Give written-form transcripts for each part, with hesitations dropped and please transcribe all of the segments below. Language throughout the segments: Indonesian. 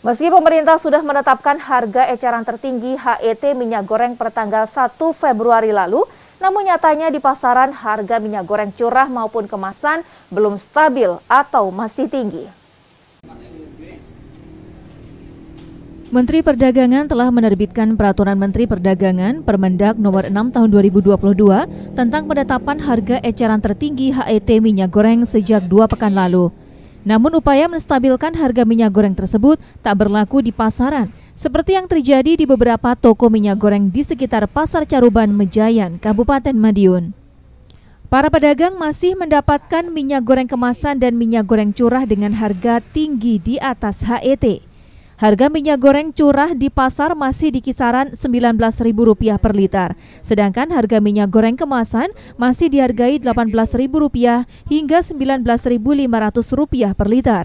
Meski pemerintah sudah menetapkan harga eceran tertinggi HET minyak goreng pertanggal 1 Februari lalu, namun nyatanya di pasaran harga minyak goreng curah maupun kemasan belum stabil atau masih tinggi. Menteri Perdagangan telah menerbitkan Peraturan Menteri Perdagangan Permendag Nomor 6 Tahun 2022 tentang penetapan harga eceran tertinggi HET minyak goreng sejak 2 pekan lalu. Namun upaya menstabilkan harga minyak goreng tersebut tak berlaku di pasaran, seperti yang terjadi di beberapa toko minyak goreng di sekitar Pasar Caruban, Mejayan, Kabupaten Madiun. Para pedagang masih mendapatkan minyak goreng kemasan dan minyak goreng curah dengan harga tinggi di atas HET. Harga minyak goreng curah di pasar masih di kisaran Rp19.000 per liter, sedangkan harga minyak goreng kemasan masih dihargai Rp18.000 hingga Rp19.500 per liter.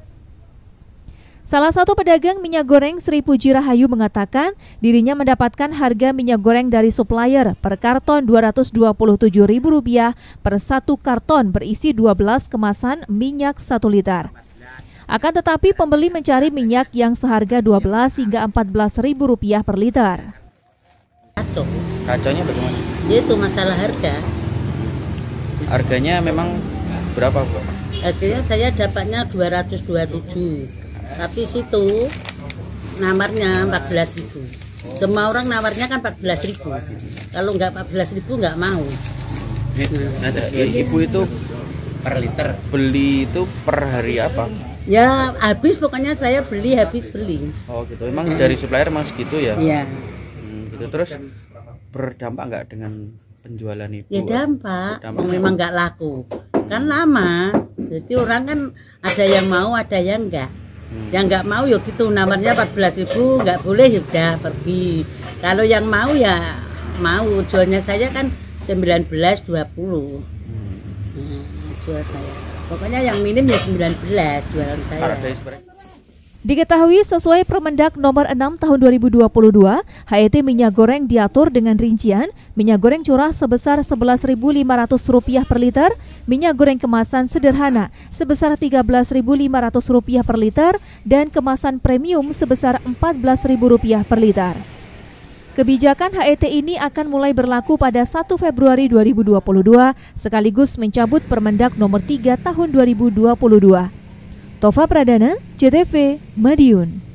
Salah satu pedagang minyak goreng Sri Puji Rahayu mengatakan dirinya mendapatkan harga minyak goreng dari supplier per karton Rp227.000 per satu karton berisi 12 kemasan minyak 1 liter. Akan tetapi pembeli mencari minyak yang seharga Rp12 hingga Rp14.000 per liter. Kacaunya bagaimana? Itu masalah harga. Harganya memang berapa, Bu? Harganya saya dapatnya 227. Tapi situ nawarnya 14.000. Semua orang nawarnya kan 14.000. Kalau nggak 14.000 nggak mau. Ibu itu per liter beli itu per hari apa? Ya habis, pokoknya saya beli habis beli. Oh gitu, emang dari supplier emang segitu ya? Iya. Gitu. Terus berdampak nggak dengan penjualan itu? Ya dampak, memang nggak laku. Kan lama, jadi orang kan ada yang mau, ada yang enggak. Yang nggak mau ya gitu, nawarnya 14.000, nggak boleh ya udah pergi. Kalau yang mau ya mau, jualnya saya kan 19.20. Jual saya. Pokoknya yang minim ya 19 jualan saya. Diketahui sesuai Permendag Nomor 6 Tahun 2022, HET minyak goreng diatur dengan rincian minyak goreng curah sebesar Rp11.500 per liter, minyak goreng kemasan sederhana sebesar Rp13.500 per liter, dan kemasan premium sebesar Rp14.000 per liter. Kebijakan HET ini akan mulai berlaku pada 1 Februari 2022 sekaligus mencabut Permendag Nomor 3 Tahun 2022. Tova Pradana, CTV, Madiun.